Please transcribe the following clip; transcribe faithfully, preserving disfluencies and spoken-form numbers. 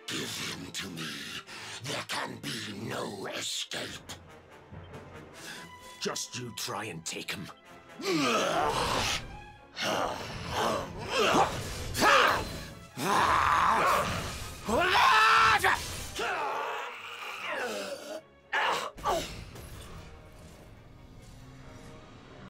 Give him to me. There can be no escape. Just you try and take him.